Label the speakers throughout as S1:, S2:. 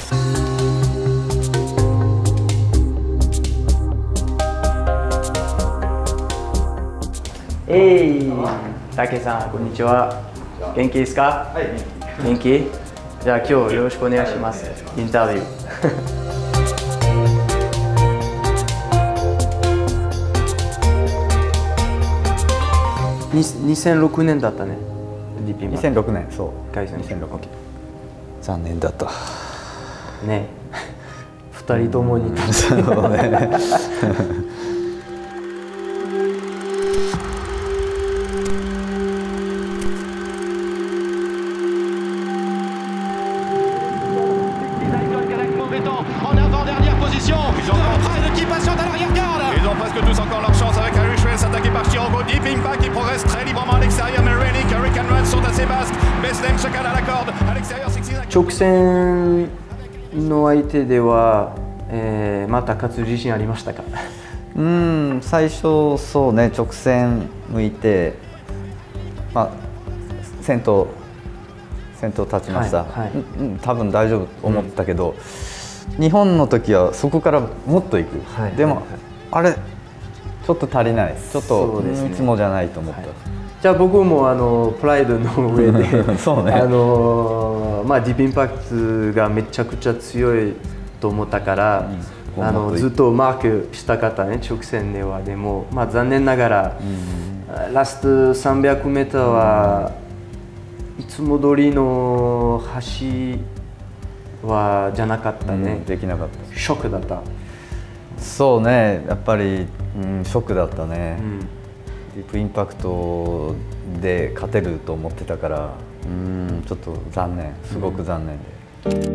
S1: たけさん、こんにちは。元気ですか？はい。元気？じゃあ今日よろしくお願いします。インタビュー。2006年だったね。
S2: 2006年、そう。
S1: 2006年。
S2: 残念だった。
S1: ね。2人ともに。
S2: そうね。
S1: 直線の相手では、また勝つ自信ありましたか？
S2: 最初そうね、直線向いて、先頭立ちました。多分大丈夫と思ったけど、日本の時はそこからもっといく。でもあれちょっと足りない。ちょっといつもじゃないと思った。
S1: じゃあ僕もプライドの上で
S2: そうね。
S1: ディープインパクトがめちゃくちゃ強いと思ったから、ずっとマークしたかったね、直線では。でも、残念ながら、ラスト300メーターはいつも通りの走はじゃなかったね。
S2: できなかった。
S1: ショックだった。
S2: そうね、やっぱり、ショックだったね。ディープインパクトで勝てると思ってたから、ちょっと残念、すごく残念で。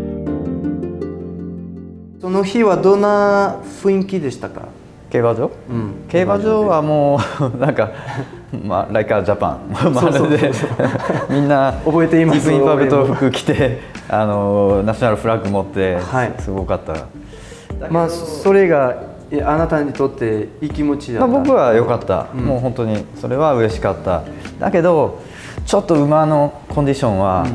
S1: その日はどんな雰囲気でしたか？
S2: 競馬場？競馬場はもうなんかライカージャパンまるでみんな
S1: 覚えています。
S2: ディープインパクト服着てナショナルフラッグ持ってすごかった。
S1: それがあなたにとっていい気持ちだった？
S2: 僕は良かった。もう本当にそれは嬉しかった。だけどちょっと馬のコンディションは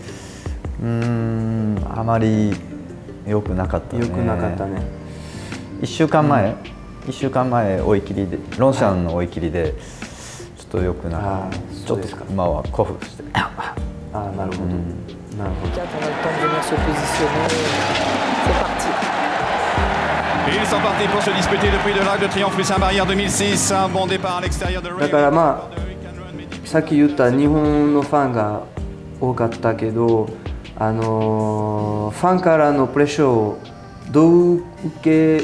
S2: あまり良くなかったね。
S1: 良くなかったね。
S2: 1週間前追い切りでロンシャンの追い切りでちょっと良くなかった。ちょっと馬は鼓舞して。
S1: なるほど。なるほど。だからさっき言った日本のファンが多かったけど、ファンからのプレッシャーをどう受け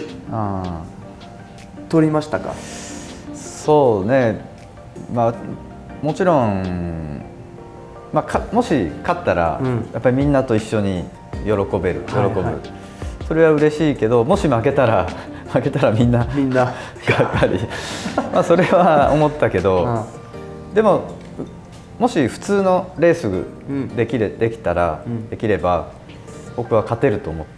S1: 取りましたか？
S2: そうね、もちろん、もし勝ったら、やっぱりみんなと一緒に喜ぶ。それは嬉しいけど、もし負けたらみんながっかりそれは思ったけど、でももし普通のレースできれば僕は勝てると思った。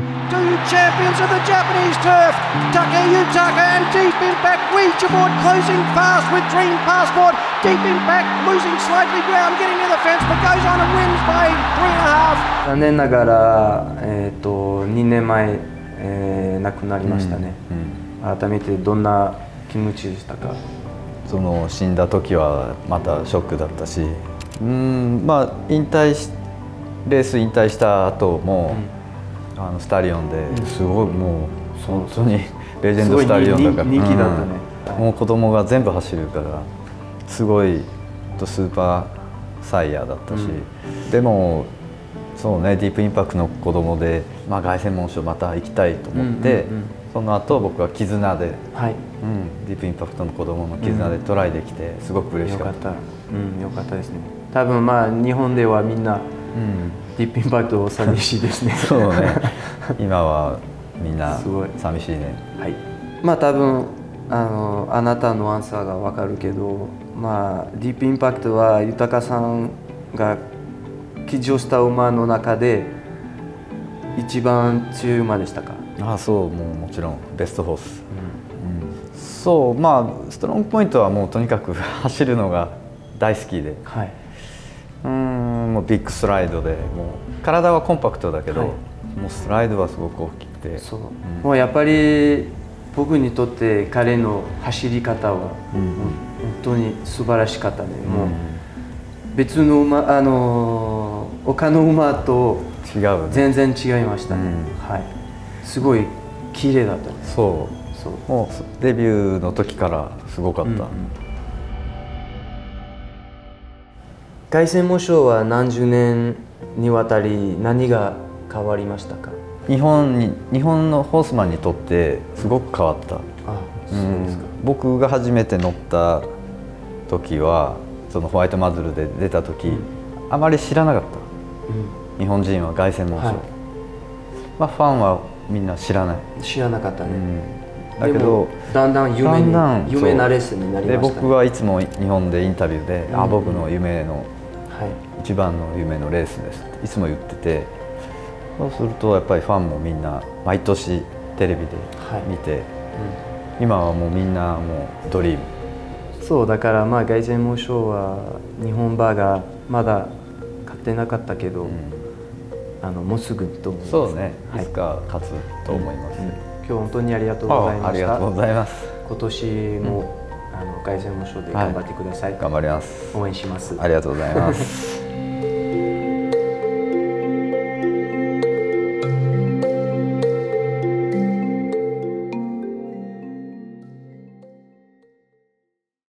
S1: 残念ながら、2年前、亡くなりましたね。改めてどんな気持ちでしたか？
S2: 死んだ時はまたショックだったし、レース引退した後も、スタリオンですごいもう本当にレジェンドスタリオンだから、
S1: 人気だったね。
S2: もう子供が全部走るからすごいスーパーサイヤーだったし、でもそうね、ディープインパクトの子供で、凱旋門賞また行きたいと思って、その後僕は絆で、ディープインパクトの子供の絆でトライできてすごく嬉しかった。
S1: よかったですね。多分日本ではみんなディープインパクト寂しいですね。
S2: そうね。今はみんな寂しいね。
S1: 多分あなたのアンサーが分かるけど、ディープインパクトは豊さんが騎乗した馬の中で一番強い馬でしたか？
S2: そう、もちろんベストホース。そう、ストロングポイントはもうとにかく走るのが大好きで、もうビッグストライドで、もう体はコンパクトだけど、 もうストライドはすごく大きくて、
S1: そう、もうやっぱり僕にとって彼の走り方は本当に素晴らしかったね。もう別の馬、他の馬と
S2: 違う、
S1: 全然違いましたね。はい、すごい綺麗だったね。
S2: そう、もうデビューの時からすごかった。
S1: 凱旋門賞は何十年にわたり何が変わりましたか？
S2: 日本のホースマンにとってすごく変わった。僕が初めて乗った時はそのホワイトマズルで出た時、あまり知らなかった、日本人は凱旋門賞、まあファンはみんな知らな
S1: かったね。
S2: だけど
S1: だんだん夢なレッスンになりましたね。
S2: で僕はいつも日本でインタビューで「僕の夢の一番の夢のレースです」っていつも言ってて、そうするとやっぱりファンもみんな毎年テレビで見て、今はもうみんなもうドリーム。
S1: そうだからまあ凱旋門賞は日本馬がまだ勝ってなかったけど、もうすぐと思います。
S2: そうね、いつか勝つと思います。
S1: 今日本当にありがとうございました。
S2: ありがとうございます。
S1: 今年も凱旋門賞で頑張ってください。
S2: 頑張ります。
S1: 応援します。
S2: ありがとうございます。